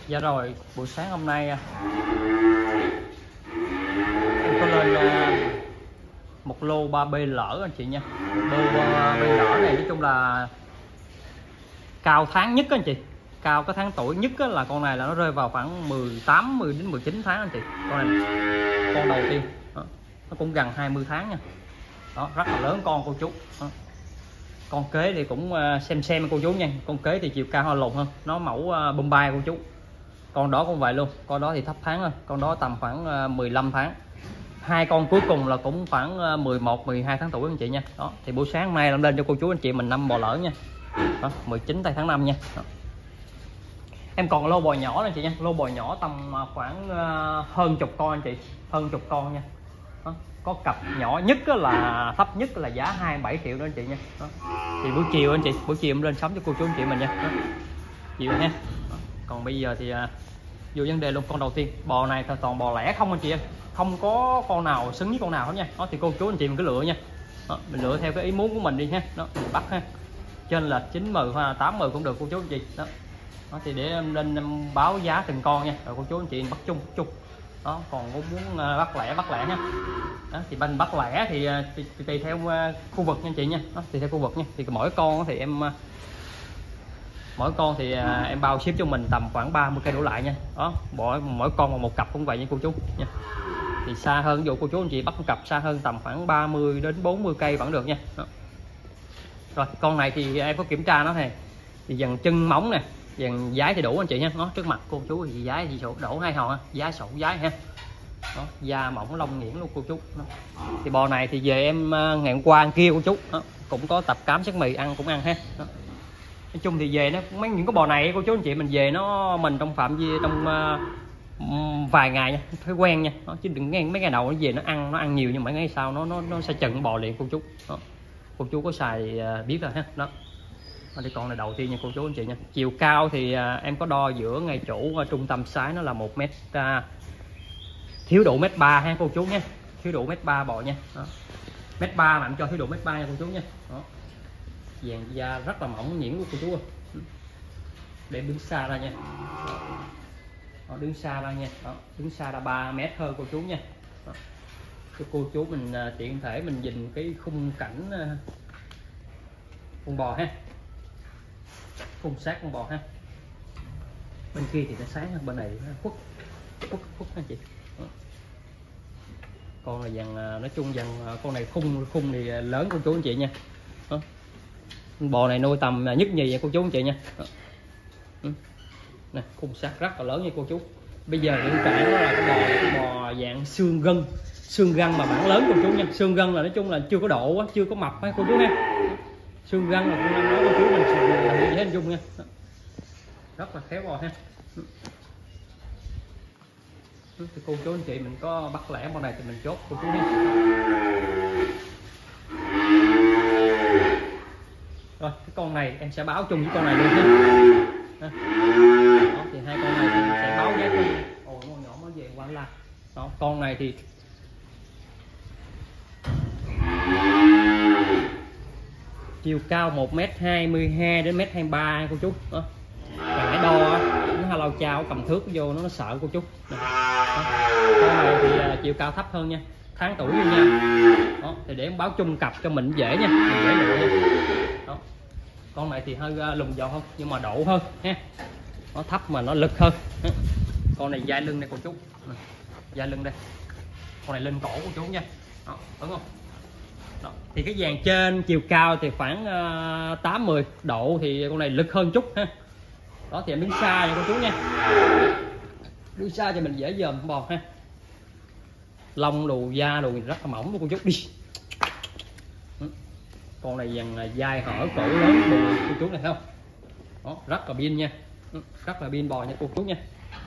Dạ rồi, buổi sáng hôm nay em có lên một lô 3B lỡ anh chị nha. Lô 3B lỡ này nói chung là cao tháng nhất anh chị. Cao cái tháng tuổi nhất là con này là nó rơi vào khoảng 18 10 đến 19 tháng anh chị. Con này con đầu tiên đó, nó cũng gần 20 tháng nha. Đó, rất là lớn con cô chú. Đó. Con kế thì cũng xem cô chú nha. Con kế thì chiều cao hơi lùn hơn, nó mẫu Bombay cô chú. Con đó cũng vậy luôn, con đó thì thấp tháng thôi, con đó tầm khoảng 15 tháng. Hai con cuối cùng là cũng khoảng 11 12 tháng tuổi anh chị nha. Đó thì buổi sáng nay làm lên cho cô chú anh chị mình 5 bò lỡ nha. Đó, 19 tây tháng 5 nha. Đó. Em còn lô bò nhỏ anh chị nha, lô bò nhỏ tầm khoảng hơn chục con anh chị, hơn chục con nha. Đó. Có cặp nhỏ nhất là thấp nhất là giá 27 triệu đó anh chị nha. Đó. Thì buổi chiều anh chị, buổi chiều em lên sắm cho cô chú anh chị mình nha. Đó. Chiều ha. Đó. Còn bây giờ thì vô vấn đề luôn. Con đầu tiên, bò này toàn bò lẻ không anh chị em, không có con nào xứng với con nào hết nha. Đó thì cô chú anh chị mình cứ lựa nha. Đó, mình lựa theo cái ý muốn của mình đi ha. Đó mình bắt ha, trên là 9M hoặc là 8M cũng được cô chú anh chị. Đó. Đó thì để em lên em báo giá từng con nha, rồi cô chú anh chị bắt chung đó. Còn có muốn bắt lẻ nha. Đó thì bên bắt lẻ thì tùy theo khu vực nha anh chị nha. Đó, tùy theo khu vực nha, thì mỗi con thì em bao ship cho mình tầm khoảng 30 cây đổ lại nha. Đó mỗi con một cặp cũng vậy nha cô chú nha. Thì xa hơn, ví dụ cô chú anh chị bắt một cặp xa hơn tầm khoảng 30 đến 40 cây vẫn được nha. Đó. Rồi con này thì em có kiểm tra nó này, thì dần chân móng nè, dần dái thì đủ anh chị nha. Nó trước mặt cô chú thì dái thì đổ hai hòn, dái sổ dái ha. Đó, da mỏng lông nghiển luôn cô chú. Đó. Thì bò này thì về em ngày hôm qua ăn kia cô chú. Đó. Cũng có tập cám sắc mì ăn cũng ăn ha. Đó. Nói chung thì về nó những cái bò này cô chú anh chị mình về mình trong phạm vi trong vài ngày nha, thói quen nha. Đó, chứ đừng nghe mấy ngày đầu nó về nó ăn nhiều, nhưng mấy ngày sau nó sẽ chận bò liền cô chú. Đó. Cô chú có xài biết rồi ha. Đó. Đây con này đầu tiên nha cô chú anh chị nha. Chiều cao thì em có đo giữa ngay chỗ trung tâm sái nó là 1 mét thiếu độ 1m3 ha cô chú nha, thiếu độ 1m3 bò nha. Đó. 1m3 mà em cho thiếu độ 1m3 nha cô chú nha. Đó. Dàn da rất là mỏng nhuyễn của cô chú ơi. Để đứng xa ra nha. Đó, đứng xa ra nha. Đó, đứng xa ra 3 mét hơn cô chú nha. Đó. Cho cô chú mình tiện thể mình nhìn cái khung cảnh con bò ha, khung sát con bò ha. Bên kia thì nó sáng hơn, bên này nó khuất anh chị. Đó. Con là dàn nói chung dàn con này khung thì lớn cô chú anh chị nha. Đó. Bò này nuôi tầm nhất nhì vậy cô chú anh chị nha. Đó. Nè, khung sát rất là lớn nha cô chú. Bây giờ hiện tại nó là cái bò dạng xương gân mà bản lớn cô chú nha. Xương gân là nói chung là chưa có độ quá, chưa có mập ha cô chú ha. Xương gân là cũng nói cô chú mình dễ hình dung nha. Đó. Rất là khéo bò ha. Thì cô chú anh chị mình có bắt lẻ con này thì mình chốt cô chú đi. Rồi cái con này em sẽ báo chung với con này luôn nha. Đó, thì hai con này thì sẽ báo giá chung. Ồ nó nhỏ nó về quá là. Đó, con này thì chiều cao 1m22 đến 1m23 cô chú. Đó. Và hãy đo nó lao chao cầm thước vô nó sợ cô chú. Đó. Con này thì chiều cao thấp hơn nha, tháng tuổi như nha. Đó thì để báo chung cặp cho mình dễ nha, mình dễ lựa nha. Đó. Con này thì hơi lùn giò hơn nhưng mà độ hơn ha, nó thấp mà nó lực hơn. Đó. Con này dai lưng đây cô chú, dai lưng đây, con này lên cổ cô chú nha. Đó, đúng không? Đó. Thì cái dàn trên chiều cao thì khoảng 8-10 độ thì con này lực hơn chút ha. Đó thì em đứng xa nha cô chú nha, đứng xa cho mình dễ dòm bò ha. Lông đồ da đồ rất là mỏng luôn cô chú đi. Con này dàn dai hở cổ lớn đồ cô chú này thấy không? Đó, rất là pin nha, rất là pin bò nha cô chú nha.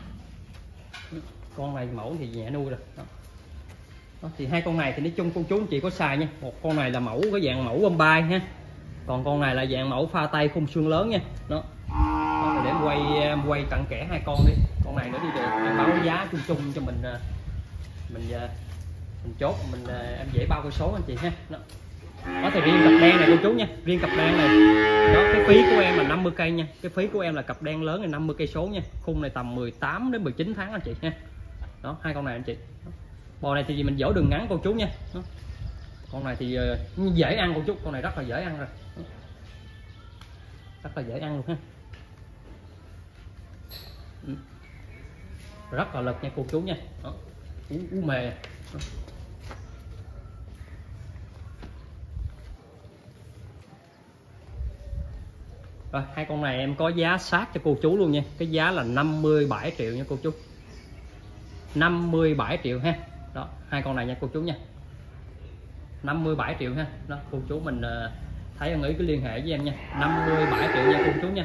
Con này mẫu thì nhẹ nuôi rồi. Đó. Đó, thì hai con này thì nói chung cô chú anh chị có xài nha. Một con này là mẫu cái dạng mẫu Bombay ha, còn con này là dạng mẫu pha tay khung xương lớn nha. Đó. Đó, để em quay cặn kẽ hai con đi, con này nữa đi được em báo giá chung cho mình chốt em dễ bao cái số anh chị ha. Đó. Đó thì riêng cặp đen này cô chú nha, riêng cặp đen này đó, cái phí của em là 50 cây nha, cái phí của em là cặp đen lớn là 50 cây số nha, khung này tầm 18 đến 19 tháng anh chị nha. Đó, hai con này anh chị. Bò này thì mình dỗ đường ngắn cô chú nha. Đó. Con này thì dễ ăn cô chú, con này rất là dễ ăn rồi. Đó. Rất là dễ ăn luôn ha. Rất là lực nha cô chú nha. Đó. Ú mề. Đó. Rồi, hai con này em có giá sát cho cô chú luôn nha. Cái giá là 57 triệu nha cô chú. 57 triệu ha. Đó, hai con này nha cô chú nha. 57 triệu ha. Đó, cô chú mình thấy ưng ý cứ liên hệ với em nha. 57 triệu nha cô chú nha.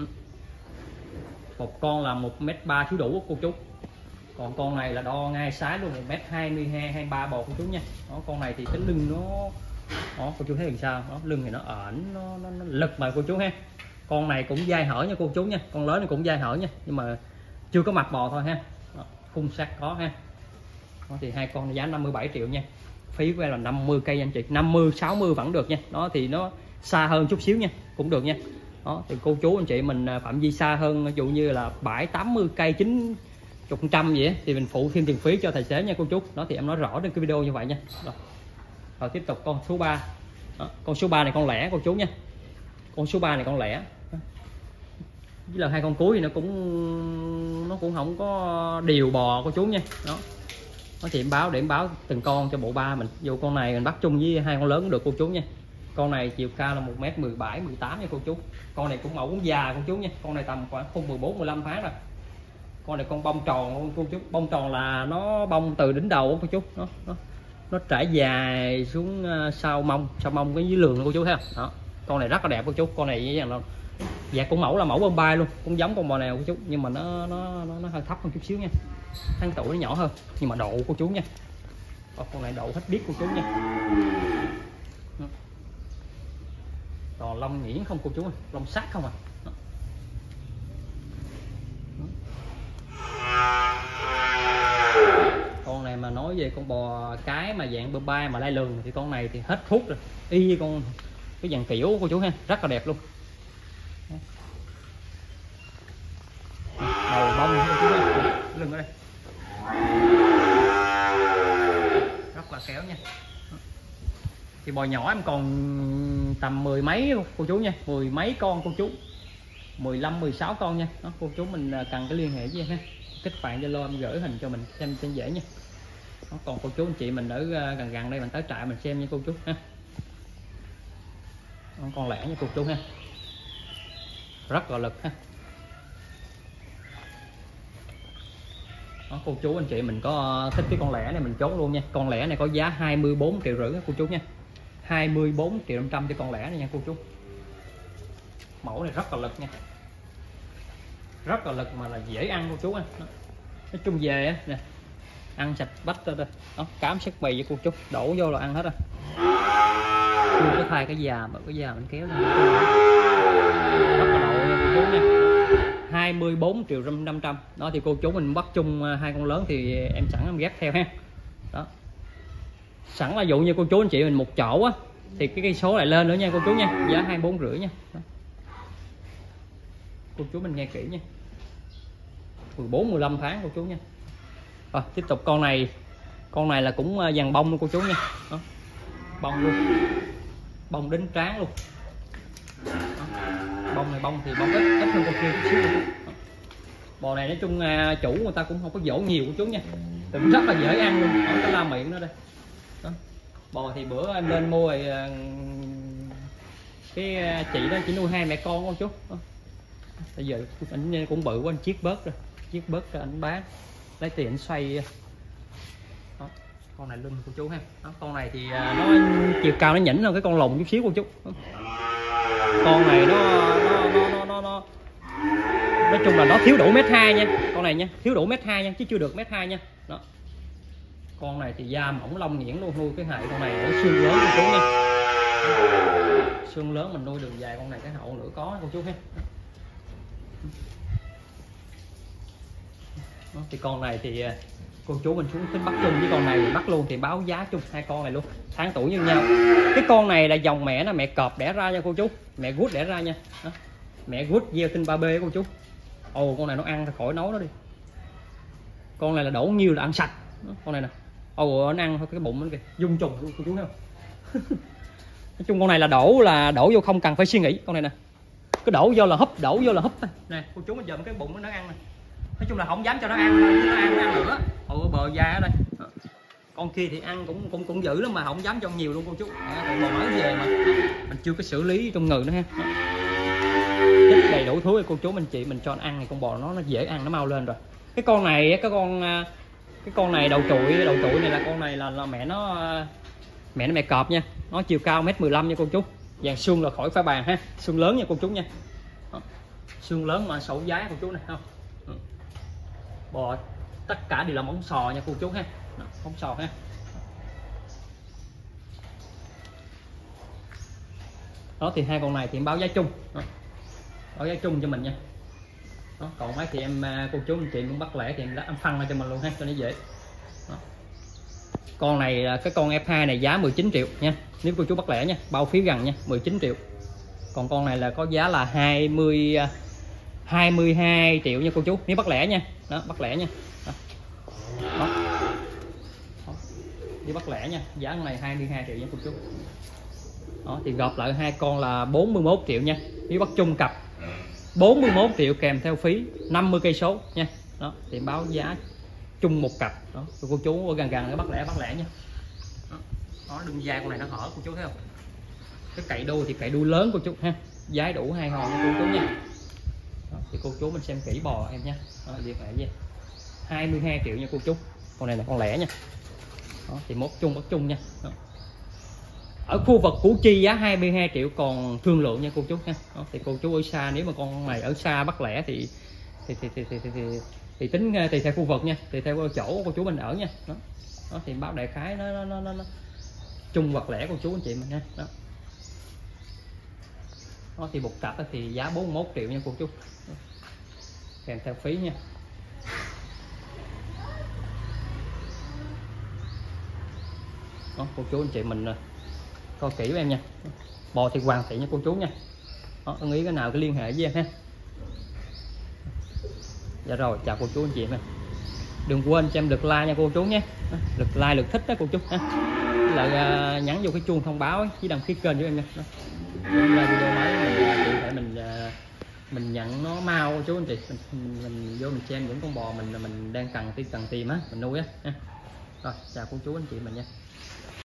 Một con là 1m3 thiếu đủ cô chú. Còn con này là đo ngay sái luôn, 1m22 23 bò cô chú nha. Đó, con này thì cái lưng nó đó, cô chú thấy làm sao? Đó, lưng thì nó ẩn nó lực mà cô chú ha. Con này cũng dai hở nha cô chú nha, con lớn này cũng dai hở nha, nhưng mà chưa có mặt bò thôi ha. Đó, khung sắt có ha. Đó thì hai con giá 57 triệu nha. Phí của em là 50 cây anh chị, 50 60 vẫn được nha. Đó thì nó xa hơn chút xíu nha, cũng được nha. Đó thì cô chú anh chị mình phạm vi xa hơn, ví dụ như là 7 80 cây 90 100 vậy thì mình phụ thêm tiền phí cho tài xế nha cô chú. Đó thì em nói rõ trên cái video như vậy nha. Rồi tiếp tục con số 3. Đó, con số 3 này con lẻ cô chú nha. Con số 3 này con lẻ. Với là hai con cuối thì nó cũng không có điều bò cô chú nha. Đó. Nó thì em báo để em báo từng con cho bộ ba mình. Dù con này mình bắt chung với hai con lớn cũng được cô chú nha. Con này chiều cao là 1m17 18 nha cô chú. Con này cũng mẫu cũng già cô chú nha. Con này tầm khoảng khung 14 15 tháng rồi. Con này con bông tròn cô chú. Bông tròn là nó bông từ đỉnh đầu cô chú. Nó trải dài xuống sau mông cái dưới lườn cô chú thấy không? Đó. Con này rất là đẹp cô chú. Con này là dạ cũng mẫu là mẫu Bombay luôn, cũng giống con bò nào cô chú, nhưng mà nó hơi thấp hơn chút xíu nha. Tháng tuổi nó nhỏ hơn nhưng mà độ cô chú nha. Con này độ hết biết cô chú nha. Còn lông nhuyễn không cô chú, lông sắc không à. Đó. Con này mà nói về con bò cái mà dạng Bombay mà lai lường thì con này thì hết thuốc rồi, y như con cái dàn kiểu cô chú ha, rất là đẹp luôn. Đầu bông cô chú ha, lưng ở đây rất là kéo nha. Thì bò nhỏ em còn tầm 10 mấy cô chú nha, 10 mấy con cô chú, 15 16 con nha. Đó, cô chú mình cần cái liên hệ với em ha, kết bạn Zalo em gửi hình cho mình xem trên dễ nha. Đó, còn cô chú anh chị mình ở gần đây mình tới trại mình xem nha cô chú ha. Đó, con lẻ nha cô chú ha, rất là lực ha. Đó, cô chú anh chị mình có thích cái con lẻ này mình chốt luôn nha. Con lẻ này có giá 24,5 triệu cô chú nha, 24,5 triệu cho con lẻ này nha cô chú. Mẫu này rất là lực nha, rất là lực mà là dễ ăn cô chú ha. Nói chung về á nè, ăn sạch bách ra đây. Đó, cám sắc bì với cô chú, đổ vô là ăn hết rồi. Chưa có thay cái già mà cái già mình kéo ra rất là độ nha cô chú nha. 24 triệu 500. Đó thì cô chú mình bắt chung hai con lớn thì em sẵn em ghép theo ha. Đó, sẵn là dụ như cô chú anh chị mình một chỗ á thì cái số lại lên nữa nha cô chú nha, giá 24,5 nha. Đó. Cô chú mình nghe kỹ nha, 14 15 tháng cô chú nha. Rồi tiếp tục con này là cũng dàn bông luôn cô chú nha. Đó. Bông luôn, bông đến trán luôn. Đó. Bông này bông thì bông ít hơn con kia chút xíu. Bò này nói chung chủ người ta cũng không có dỗ nhiều của chú nha, cũng rất là dễ ăn luôn. Đó, cái la miệng nó đây. Đó. Bò thì bữa em lên mua rồi cái chị đó chỉ nuôi hai mẹ con con chú. Đó. Bây giờ anh cũng bự quá, anh chiết bớt rồi, chiết bớt cho anh bán lấy tiền anh xoay. Đó. Con này lưng của chú ha. Đó. Con này thì nó chiều cao nó nhỉnh hơn cái con lùn chút xíu của chú. Đó. Con này nó nói chung là nó thiếu đủ 1m2 nha, con này nha, thiếu đủ 1m2 nha, chứ chưa được 1m2 nha. Đó. Con này thì da mỏng lông nhuyễn luôn, nuôi cái hệ con này ở xương lớn của chú nha. Xương lớn mình nuôi đường dài con này cái hậu nữa có cô chú ha. Đó, thì con này thì Cô chú mình xuống tính bắt chung với con này thì bắt luôn thì báo giá chung hai con này luôn, tháng tuổi như nhau. Cái con này là dòng mẹ nó mẹ cọp đẻ ra nha cô chú, mẹ gút đẻ ra nha. Đó. Mẹ gút gieo tinh 3B cô chú. Ồ con này nó ăn thì khỏi nấu nó đi. Con này là đổ nhiều là ăn sạch. Đó, con này nè. Ồ nó ăn thôi cái bụng nó kìa, dung trùng luôn cô chú thấy không? Nói chung con này là đổ vô không cần phải suy nghĩ con này nè. Cứ đổ vô là húp, đổ vô là húp thôi. Nè cô chú mình dòm cái bụng nó ăn nè. Nói chung là không dám cho nó ăn đâu, nó ăn nữa. Ồ bờ da ở đây. Con kia thì ăn cũng dữ lắm mà không dám cho nhiều luôn cô chú. Còn bò mới về mà mình chưa có xử lý trong người nữa ha. Thích đầy đủ thứ cô chú anh chị mình cho nó ăn thì con bò nó dễ ăn, nó mau lên rồi. Cái con này cái con này đầu trụi này là con này là mẹ cọp nha. Nó chiều cao 1m15 nha cô chú. Dàn xương là khỏi phải bàn ha, xương lớn nha cô chú nha. Đó. Xương lớn mà sổ giá cô chú này không. Bò tất cả đều là móng sò nha cô chú ha. Đó, móng sò ha. Đó thì hai con này thì em báo giá chung. Đó. Báo giá chung cho mình nha. Đó, còn mấy thì em cô chú anh chị muốn bắt lẻ thì em đã phân ra cho mình luôn ha cho nó dễ. Đó. Con này cái con F2 này giá 19 triệu nha, nếu cô chú bắt lẻ nha, bao phí gần nha, 19 triệu. Còn con này là có giá là 22 triệu nha cô chú, nếu bắt lẻ nha. Đó, bắt lẻ nha. Đó. Đó. Đó. Nếu bắt lẻ nha, giá con này 22 triệu nha cô chú. Đó thì gộp lại hai con là 41 triệu nha, nếu bắt chung cặp 41 triệu kèm theo phí 50 cây số nha. Đó thì báo giá chung một cặp. Đó cô chú ở gần cái bắt lẻ nha. Đó đường da con này nó hở cô chú thấy không? Cái cậy đuôi thì cậy đuôi lớn cô chú ha, giá đủ hai hòn nha cô chú nha. Đó, thì cô chú mình xem kỹ bò em nha. Đó, liệt lại gì 22 triệu nha cô chú, con này là con lẻ nha. Đó, thì bắt chung nha. Đó. Ở khu vực Củ Chi giá 22 triệu còn thương lượng nha cô chú ha. Đó, thì cô chú ở xa, nếu mà con này ở xa bắt lẻ thì tính tùy theo khu vực nha, tùy theo chỗ cô chú mình ở nha. Đó, đó thì báo đại khái nó chung vật lẻ cô chú anh chị mình nha. Đó. Đó thì một cặp thì giá 41 triệu nha cô chú. Đó. Kèm theo phí nha. Đó cô chú anh chị mình coi kỹ với em nha. Bò thì hoàn thiện nha cô chú nha. Đó, ưng ý cái nào cứ liên hệ với em ha. Dạ rồi, chào cô chú anh chị em. Đừng quên cho em lượt like nha cô chú nhé. Lượt like, lượt thích đó cô chú ha. Là nhắn vô cái chuông thông báo ấy, chỉ đăng ký kênh với em nha. Ra video mới mình nhận nó mau cô chú anh chị. Mình vô mình xem những con bò mình đang cần tìm á, mình nuôi á. Rồi, chào cô chú anh chị mình nha.